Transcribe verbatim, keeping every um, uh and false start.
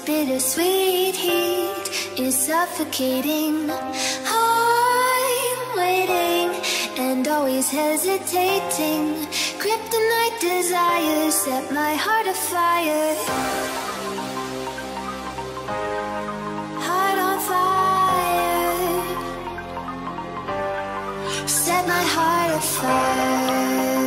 bittersweet heat is suffocating. I'm waiting and always hesitating. Kryptonite desires set my heart afire. Heart on fire. Set my heart afire.